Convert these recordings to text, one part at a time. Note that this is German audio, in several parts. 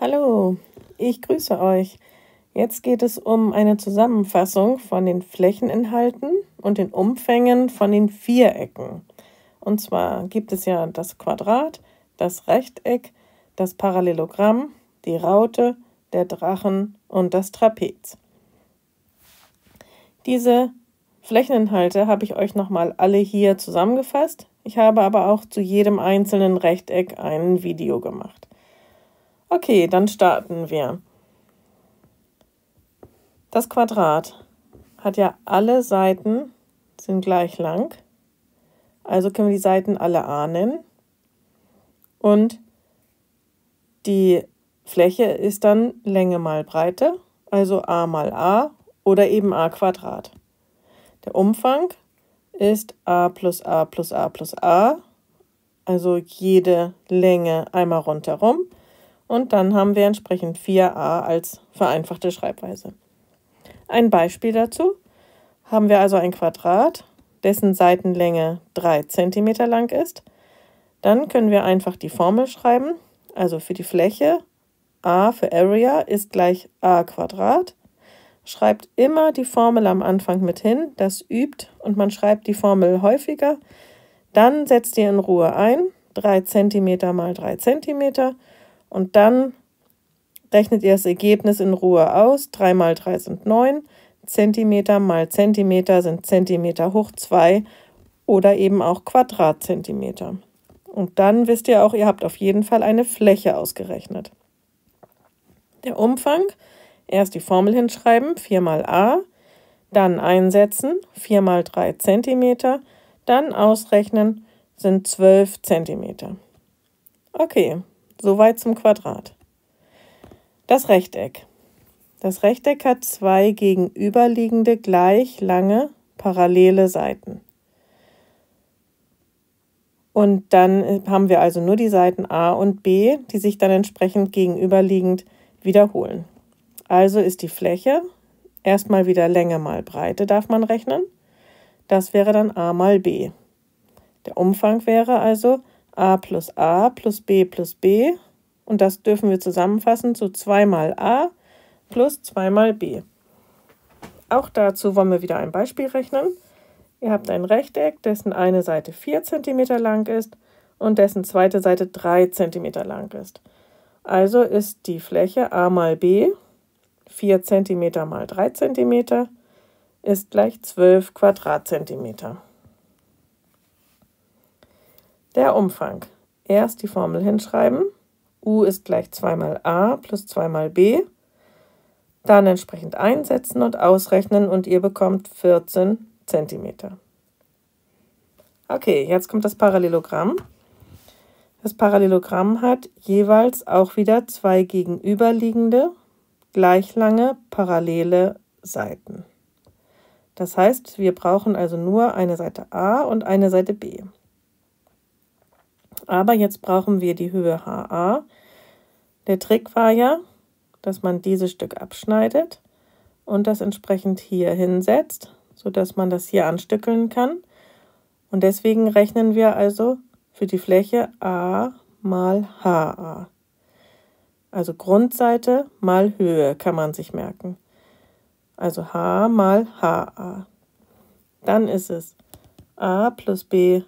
Hallo, ich grüße euch. Jetzt geht es um eine Zusammenfassung von den Flächeninhalten und den Umfängen von den Vierecken. Und zwar gibt es ja das Quadrat, das Rechteck, das Parallelogramm, die Raute, der Drachen und das Trapez. Diese Flächeninhalte habe ich euch nochmal alle hier zusammengefasst. Ich habe aber auch zu jedem einzelnen Rechteck ein Video gemacht. Okay, dann starten wir. Das Quadrat hat ja alle Seiten, sind gleich lang. Also können wir die Seiten alle a nennen. Und die Fläche ist dann Länge mal Breite, also a mal a oder eben a Quadrat. Der Umfang ist a plus a plus a plus a, also jede Länge einmal rundherum. Und dann haben wir entsprechend 4a als vereinfachte Schreibweise. Ein Beispiel dazu haben wir also ein Quadrat, dessen Seitenlänge 3 cm lang ist. Dann können wir einfach die Formel schreiben, also für die Fläche a für Area ist gleich a Quadrat. Schreibt immer die Formel am Anfang mit hin, das übt und man schreibt die Formel häufiger. Dann setzt ihr in Ruhe ein, 3 cm mal 3 cm. Und dann rechnet ihr das Ergebnis in Ruhe aus. 3 mal 3 sind 9, Zentimeter mal Zentimeter sind Zentimeter hoch 2 oder eben auch Quadratzentimeter. Und dann wisst ihr auch, ihr habt auf jeden Fall eine Fläche ausgerechnet. Der Umfang, erst die Formel hinschreiben, 4 mal a, dann einsetzen, 4 mal 3 Zentimeter, dann ausrechnen, sind 12 Zentimeter. Okay. Soweit zum Quadrat. Das Rechteck. Das Rechteck hat zwei gegenüberliegende, gleich lange, parallele Seiten. Und dann haben wir also nur die Seiten a und b, die sich dann entsprechend gegenüberliegend wiederholen. Also ist die Fläche erstmal wieder Länge mal Breite, darf man rechnen. Das wäre dann a mal b. Der Umfang wäre also a plus b plus b und das dürfen wir zusammenfassen zu 2 mal a plus 2 mal b. Auch dazu wollen wir wieder ein Beispiel rechnen. Ihr habt ein Rechteck, dessen eine Seite 4 cm lang ist und dessen zweite Seite 3 cm lang ist. Also ist die Fläche a mal b, 4 cm mal 3 cm, ist gleich 12 Quadratzentimeter. Der Umfang. Erst die Formel hinschreiben. U ist gleich 2 mal a plus 2 mal b. Dann entsprechend einsetzen und ausrechnen und ihr bekommt 14 cm. Okay, jetzt kommt das Parallelogramm. Das Parallelogramm hat jeweils auch wieder zwei gegenüberliegende, gleich lange, parallele Seiten. Das heißt, wir brauchen also nur eine Seite a und eine Seite b. Aber jetzt brauchen wir die Höhe HA. Der Trick war ja, dass man dieses Stück abschneidet und das entsprechend hier hinsetzt, sodass man das hier anstückeln kann. Und deswegen rechnen wir also für die Fläche A mal HA. Also Grundseite mal Höhe kann man sich merken. Also H mal HA. Dann ist es A plus B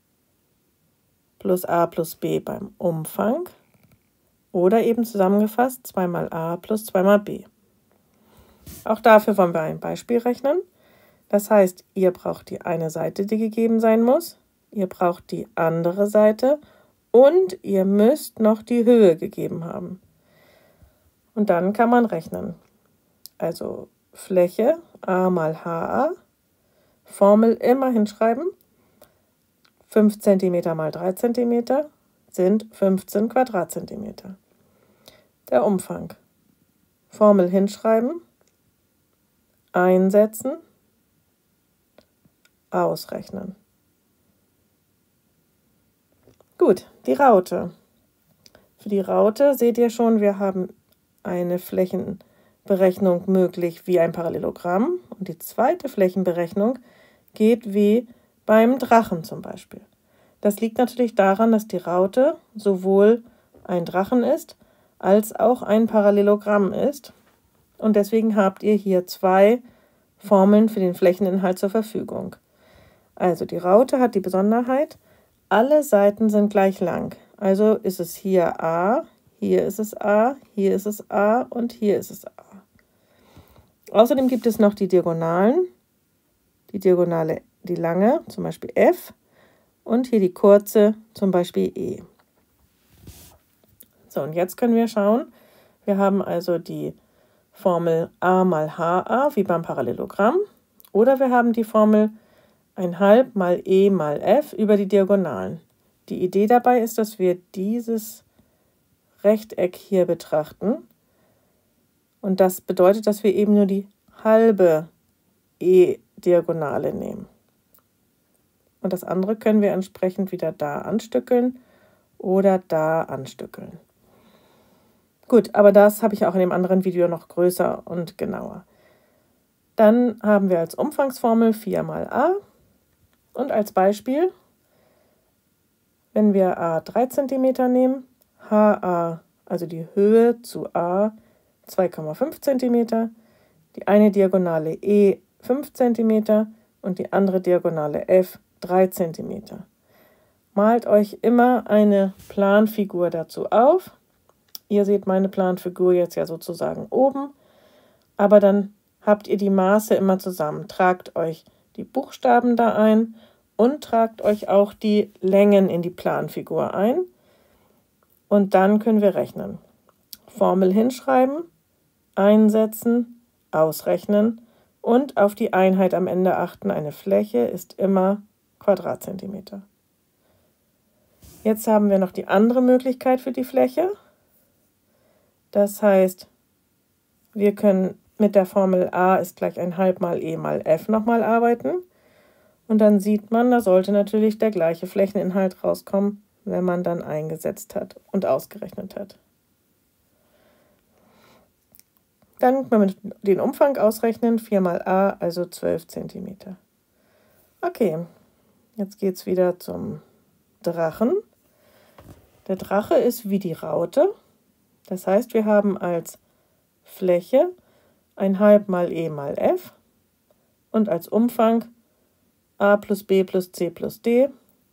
plus a plus b beim Umfang oder eben zusammengefasst 2 mal a plus 2 mal b. Auch dafür wollen wir ein Beispiel rechnen. Das heißt, ihr braucht die eine Seite, die gegeben sein muss, ihr braucht die andere Seite und ihr müsst noch die Höhe gegeben haben. Und dann kann man rechnen. Also Fläche a mal ha, Formel immer hinschreiben. 5 cm mal 3 cm sind 15 Quadratzentimeter. Der Umfang. Formel hinschreiben, einsetzen, ausrechnen. Gut, die Raute. Für die Raute seht ihr schon, wir haben eine Flächenberechnung möglich wie ein Parallelogramm. Und die zweite Flächenberechnung geht wie beim Drachen zum Beispiel. Das liegt natürlich daran, dass die Raute sowohl ein Drachen ist, als auch ein Parallelogramm ist. Und deswegen habt ihr hier zwei Formeln für den Flächeninhalt zur Verfügung. Also die Raute hat die Besonderheit, alle Seiten sind gleich lang. Also ist es hier A, hier ist es A, hier ist es A und hier ist es A. Außerdem gibt es noch die Diagonalen. Die Diagonale, die lange, zum Beispiel F, und hier die kurze, zum Beispiel E. So, und jetzt können wir schauen. Wir haben also die Formel a mal HA, wie beim Parallelogramm, oder wir haben die Formel 1/2 mal E mal F über die Diagonalen. Die Idee dabei ist, dass wir dieses Rechteck hier betrachten. Und das bedeutet, dass wir eben nur die halbe E-Diagonale nehmen. Und das andere können wir entsprechend wieder da anstückeln oder da anstückeln. Gut, aber das habe ich auch in dem anderen Video noch größer und genauer. Dann haben wir als Umfangsformel 4 mal a und als Beispiel, wenn wir a 3 cm nehmen, HA, also die Höhe zu a 2,5 cm, die eine Diagonale E 5 cm und die andere Diagonale F 3 cm. Malt euch immer eine Planfigur dazu auf. Ihr seht meine Planfigur jetzt ja sozusagen oben, aber dann habt ihr die Maße immer zusammen. Tragt euch die Buchstaben da ein und tragt euch auch die Längen in die Planfigur ein. Und dann können wir rechnen. Formel hinschreiben, einsetzen, ausrechnen und auf die Einheit am Ende achten. Eine Fläche ist immer Quadratzentimeter. Jetzt haben wir noch die andere Möglichkeit für die Fläche. Das heißt, wir können mit der Formel a ist gleich 1/2 mal E mal F nochmal arbeiten. Und dann sieht man, da sollte natürlich der gleiche Flächeninhalt rauskommen, wenn man dann eingesetzt hat und ausgerechnet hat. Dann können wir den Umfang ausrechnen, 4 mal a, also 12 cm. Okay, jetzt geht es wieder zum Drachen. Der Drache ist wie die Raute. Das heißt, wir haben als Fläche 1/2 mal E mal F und als Umfang a plus b plus c plus d.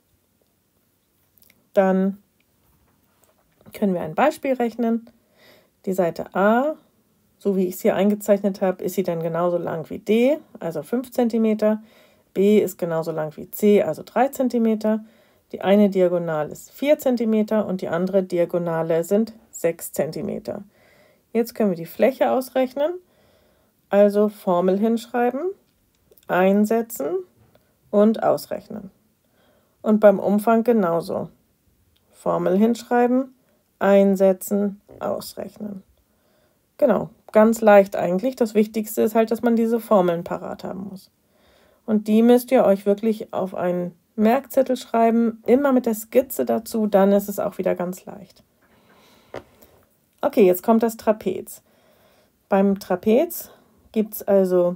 Dann können wir ein Beispiel rechnen. Die Seite A, so wie ich es hier eingezeichnet habe, ist sie dann genauso lang wie D, also 5 cm. B ist genauso lang wie C, also 3 cm. Die eine Diagonale ist 4 cm und die andere Diagonale sind 6 cm. Jetzt können wir die Fläche ausrechnen, also Formel hinschreiben, einsetzen und ausrechnen. Und beim Umfang genauso. Formel hinschreiben, einsetzen, ausrechnen. Genau, ganz leicht eigentlich. Das Wichtigste ist halt, dass man diese Formeln parat haben muss. Und die müsst ihr euch wirklich auf einen Merkzettel schreiben, immer mit der Skizze dazu, dann ist es auch wieder ganz leicht. Okay, jetzt kommt das Trapez. Beim Trapez gibt es also,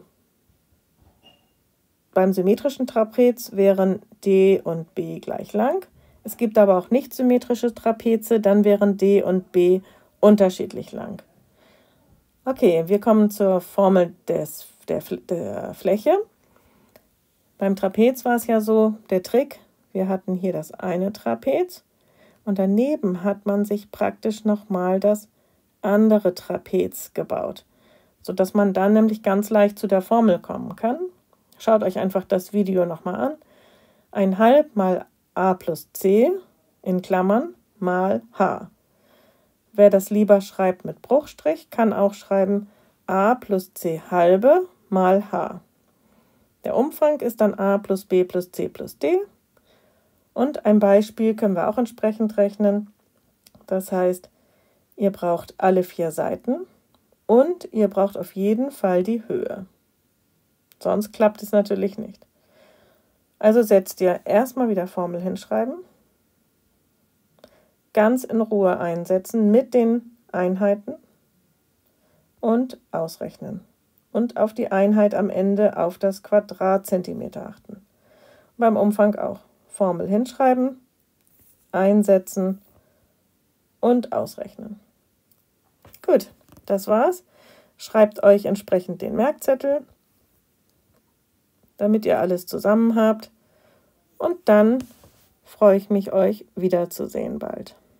beim symmetrischen Trapez wären D und B gleich lang. Es gibt aber auch nicht symmetrische Trapeze, dann wären D und B unterschiedlich lang. Okay, wir kommen zur Formel der Fläche. Beim Trapez war es ja so, der Trick, wir hatten hier das eine Trapez und daneben hat man sich praktisch nochmal das andere Trapez gebaut, sodass man dann nämlich ganz leicht zu der Formel kommen kann. Schaut euch einfach das Video nochmal an. 1/2 mal a plus c in Klammern mal h. Wer das lieber schreibt mit Bruchstrich, kann auch schreiben a plus c halbe mal h. Der Umfang ist dann a plus b plus c plus d. Und ein Beispiel können wir auch entsprechend rechnen. Das heißt, ihr braucht alle 4 Seiten und ihr braucht auf jeden Fall die Höhe. Sonst klappt es natürlich nicht. Also setzt ihr erstmal wieder Formel hinschreiben, ganz in Ruhe einsetzen mit den Einheiten und ausrechnen. Und auf die Einheit am Ende auf das Quadratzentimeter achten. Beim Umfang auch. Formel hinschreiben, einsetzen und ausrechnen. Gut, das war's. Schreibt euch entsprechend den Merkzettel, damit ihr alles zusammen habt. Und dann freue ich mich, euch wiederzusehen bald.